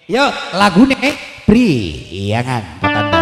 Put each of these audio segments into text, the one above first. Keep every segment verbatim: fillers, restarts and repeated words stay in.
Yo lagune Pri iya kan Tanda.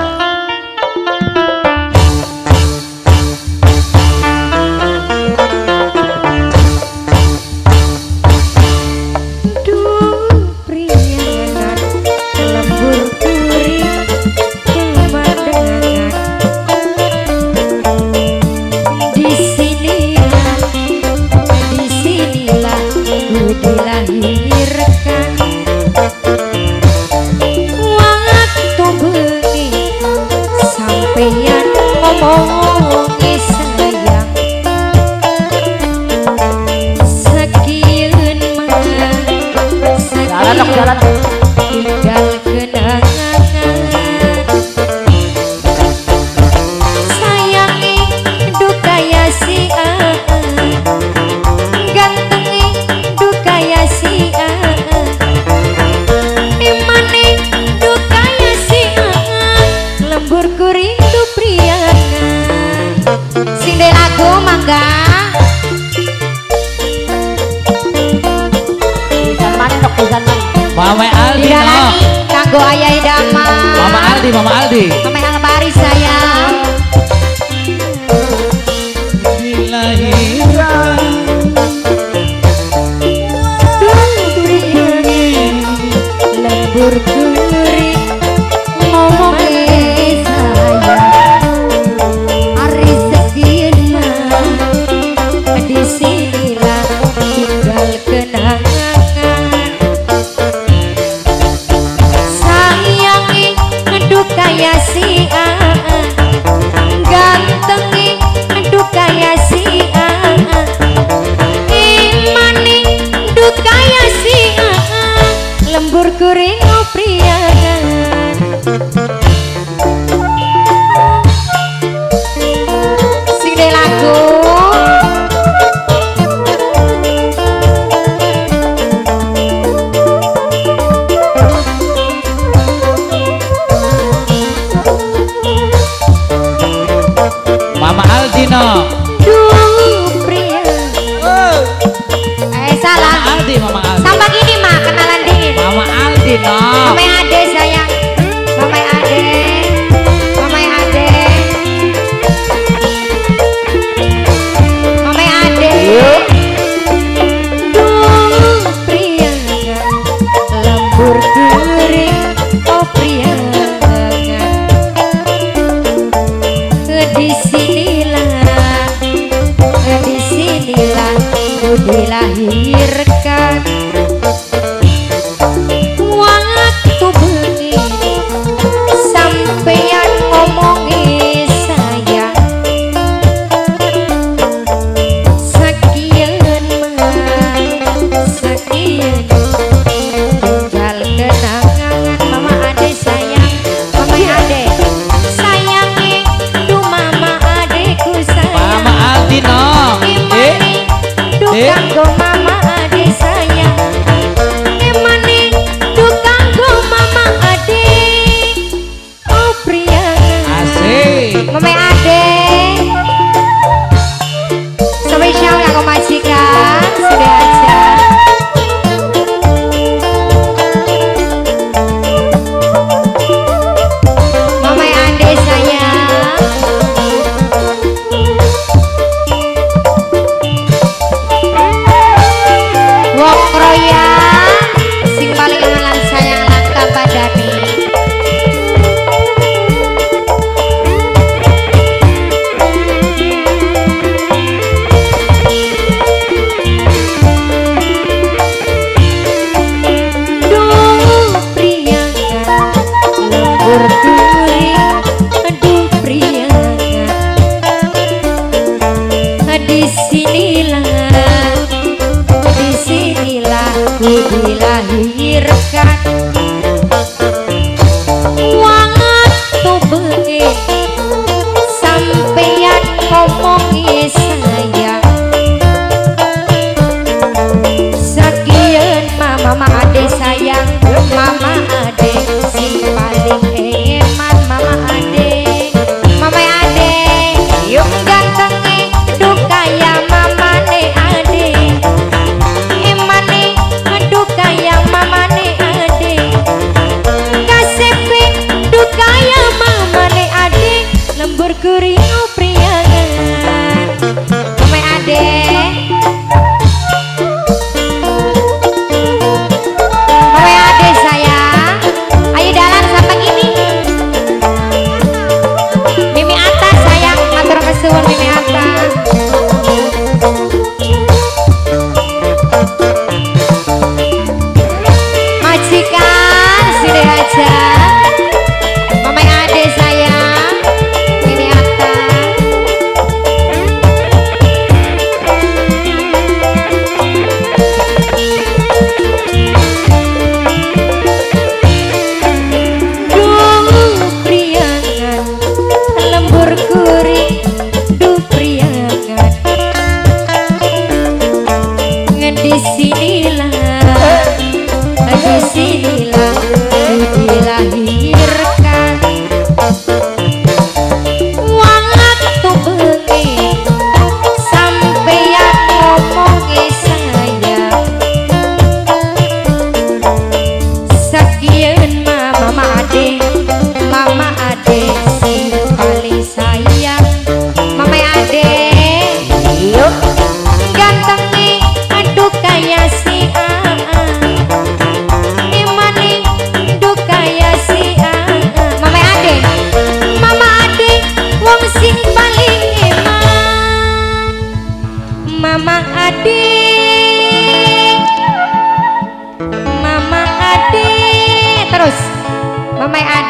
Mama Aldi no. Kanggo ayah Dama. Mama Aldi, Mama Aldi. Mama Almari sayang. Dilahiran lembur kuri ngomong sayang. Hari sekian mah disinilah tinggal kenangan. Kaya si A, gantengi duk kaya si A, imani duk kaya si A, lembur kuring priangan. Sing de lagu Mama Aldino. Duh pria. Oh. Eh salah. Mama Aldi, Mama Aldi. Sampai gini mah kenalan dingin. Mama Aldino. Mama Ade sayang. Mama Ade. Mama Ade. Mama Ade. Duh pria. Lembur kering. Oh pria. Di sinilah, di sinilah ku dilahirkan. Waktu begini sampeyan ngomongi sayang. Sekian mah, sekian tinggal kenangan. Mama Ade sayang, Mama Ade sayangi. Mama Aldino. Eh. Dukang go Mama Ade sayang. Emani dukang go Mama Ade. Oh pria. Asik. Mama Ade. Spesial kanggo majikan sudah aja. Mama Ade sayang. Wong kroya sing paling alan sayang langka padani. Duh priyangan lembur kuring. Aduh priyangan di sinilah, di sinilah ku dilahirkan. Waktu begini sampeyan ngomongi sayang. Sekian mah Mama Ade sayang. Mama Ade sing paling eman. Mama Ade, Mama Ade yuk gantengi duk kaya Mama ne Ade. Emane duk kaya Mama ne Ade.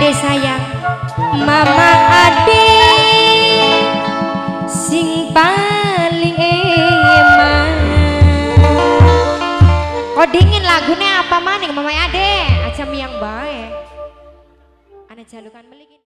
ade sayang mama ade sing paling eman. Kok dingin lagunya apa maning mama ade aja yang baik. Ana jalukan meliki.